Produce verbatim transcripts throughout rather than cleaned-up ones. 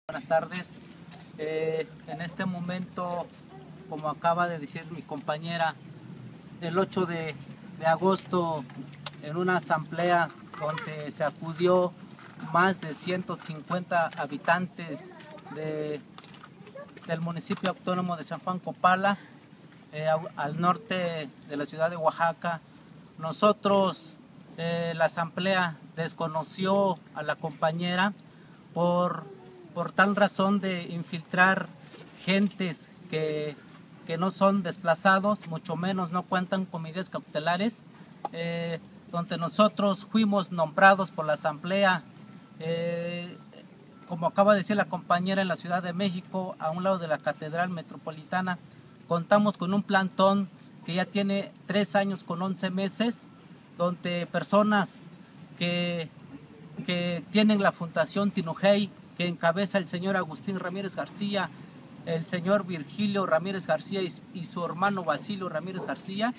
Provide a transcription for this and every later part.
Buenas tardes. Eh, en este momento, como acaba de decir mi compañera, el ocho de, de agosto, en una asamblea donde se acudió más de ciento cincuenta habitantes de, del municipio autónomo de San Juan Copala, eh, al norte de la ciudad de Oaxaca. Nosotros, eh, la asamblea desconoció a la compañera por, por tal razón de infiltrar gentes que, que no son desplazados, mucho menos no cuentan con medidas cautelares, eh, donde nosotros fuimos nombrados por la asamblea, eh, como acaba de decir la compañera, en la Ciudad de México, a un lado de la Catedral Metropolitana. Contamos con un plantón que ya tiene tres años con once meses, donde personas que, que tienen la Fundación Tinujey, que encabeza el señor Agustín Ramírez García, el señor Virgilio Ramírez García y, y su hermano Basilio Ramírez García,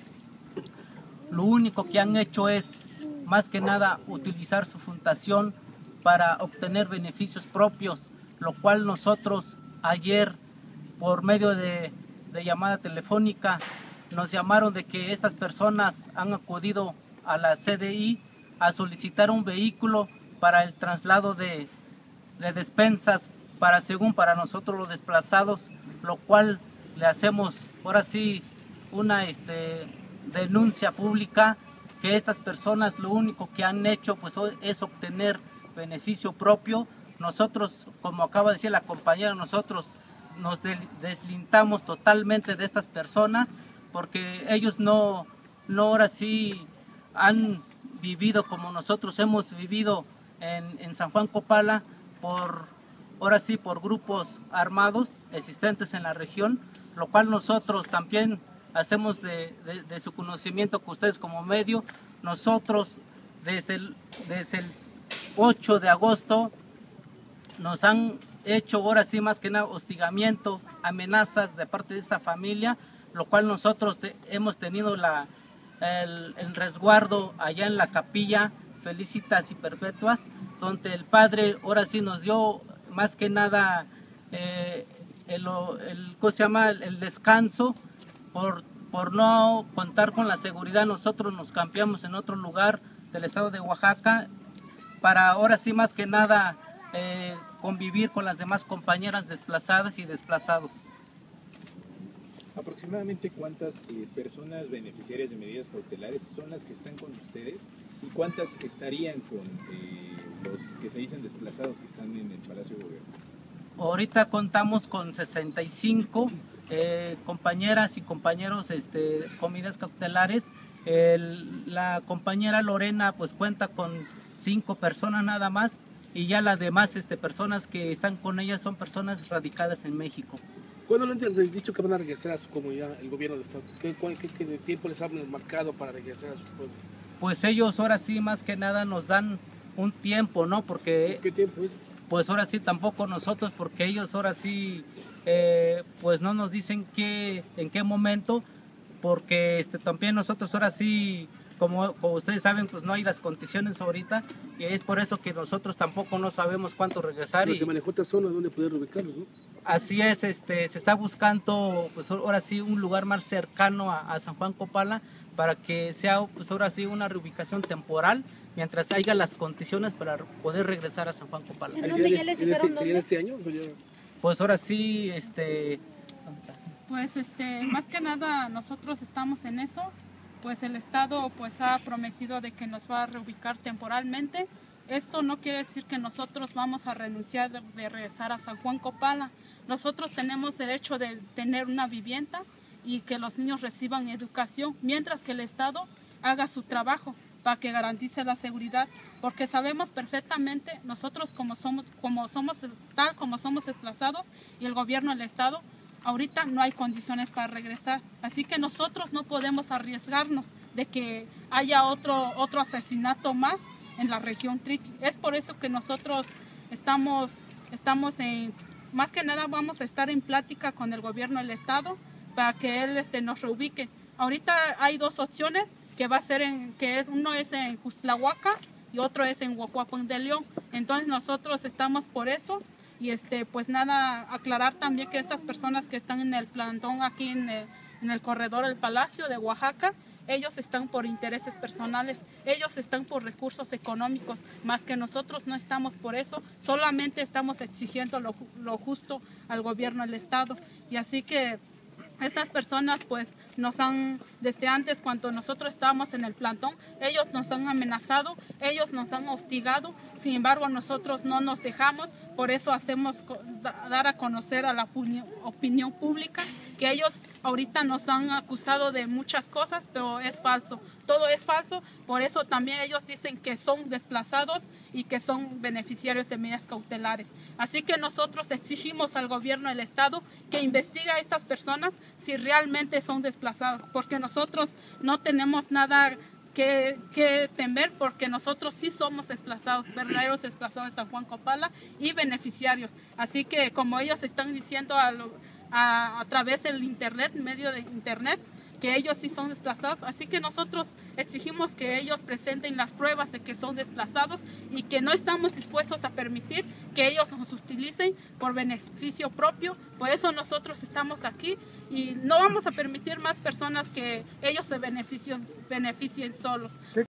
lo único que han hecho es, más que nada, utilizar su fundación para obtener beneficios propios, lo cual nosotros ayer, por medio de, de llamada telefónica, nos llamaron de que estas personas han acudido a la C D I a solicitar un vehículo para el traslado de, de despensas para, según para nosotros los desplazados, lo cual le hacemos ahora sí una este, denuncia pública, que estas personas lo único que han hecho pues es obtener beneficio propio. Nosotros, como acaba de decir la compañera, nosotros nos deslindamos totalmente de estas personas, porque ellos no, no ahora sí han vivido como nosotros hemos vivido en, en San Juan Copala, por, ahora sí por grupos armados existentes en la región, lo cual nosotros también hacemos de, de, de su conocimiento que ustedes como medio. Nosotros desde el, desde el ocho de agosto nos han hecho ahora sí más que nada hostigamiento, amenazas de parte de esta familia, lo cual nosotros te, hemos tenido la, el, el resguardo allá en la capilla Felicitas y Perpetuas, donde el padre ahora sí nos dio más que nada eh, el, el, ¿cómo se llama? el, el descanso. Por, por no contar con la seguridad, nosotros nos cambiamos en otro lugar del estado de Oaxaca para ahora sí más que nada eh, convivir con las demás compañeras desplazadas y desplazados. ¿Aproximadamente cuántas eh, personas beneficiarias de medidas cautelares son las que están con ustedes y cuántas estarían con eh, los que se dicen desplazados que están en el Palacio de Gobierno? Ahorita contamos con sesenta y cinco eh, compañeras y compañeros este, con medidas cautelares. El, la compañera Lorena pues cuenta con cinco personas nada más, y ya las demás este, personas que están con ellas son personas radicadas en México. ¿Cuándo le han dicho que van a regresar a su comunidad, el gobierno del estado? ¿Qué, cuál, qué, qué tiempo les han marcado para regresar a su pueblo? Pues ellos ahora sí más que nada nos dan un tiempo, ¿no? Porque ¿Qué tiempo es? Pues ahora sí tampoco nosotros, porque ellos ahora sí eh, pues no nos dicen qué, en qué momento, porque este, también nosotros ahora sí, como, como ustedes saben, pues no hay las condiciones ahorita, y es por eso que nosotros tampoco no sabemos cuánto regresar. Pero y se manejó esta zona donde poder ubicarlos, ¿no? Así es, este, se está buscando pues ahora sí un lugar más cercano a, a San Juan Copala, para que sea pues ahora sí una reubicación temporal, mientras haya las condiciones para poder regresar a San Juan Copala. ¿En dónde ya les dijeron dónde? este año? ¿O ya? Pues ahora sí, este... Pues este, más que nada nosotros estamos en eso, pues el Estado pues ha prometido de que nos va a reubicar temporalmente. Esto no quiere decir que nosotros vamos a renunciar de, de regresar a San Juan Copala. Nosotros tenemos derecho de tener una vivienda y que los niños reciban educación, mientras que el Estado haga su trabajo para que garantice la seguridad, porque sabemos perfectamente nosotros como somos, como somos tal como somos desplazados, y el gobierno del Estado ahorita no hay condiciones para regresar, así que nosotros no podemos arriesgarnos de que haya otro otro asesinato más en la región Triqui. Es por eso que nosotros estamos estamos en, más que nada vamos a estar en plática con el gobierno del Estado para que él este nos reubique. Ahorita hay dos opciones, que va a ser en, que es uno es en Justlahuaca y otro es en Huajuapan de León. Entonces nosotros estamos por eso Y este, pues nada, aclarar también que estas personas que están en el plantón aquí en el, en el corredor del Palacio de Oaxaca, ellos están por intereses personales, ellos están por recursos económicos, más que nosotros no estamos por eso, solamente estamos exigiendo lo, lo justo al gobierno del Estado. Y así que estas personas pues nos han, desde antes cuando nosotros estábamos en el plantón, ellos nos han amenazado, ellos nos han hostigado, sin embargo nosotros no nos dejamos, por eso hacemos dar a conocer a la opinión pública que ellos ahorita nos han acusado de muchas cosas, pero es falso, todo es falso, por eso también ellos dicen que son desplazados y que son beneficiarios de medidas cautelares. Así que nosotros exigimos al gobierno del Estado que investigue a estas personas si realmente son desplazados, porque nosotros no tenemos nada que, que temer, porque nosotros sí somos desplazados, verdaderos desplazados de San Juan Copala y beneficiarios. Así que como ellos están diciendo a, a, a través del internet, medio de internet, que ellos sí son desplazados, así que nosotros exigimos que ellos presenten las pruebas de que son desplazados y que no estamos dispuestos a permitir que ellos nos utilicen por beneficio propio. Por eso nosotros estamos aquí y no vamos a permitir más personas que ellos se beneficien, beneficien solos.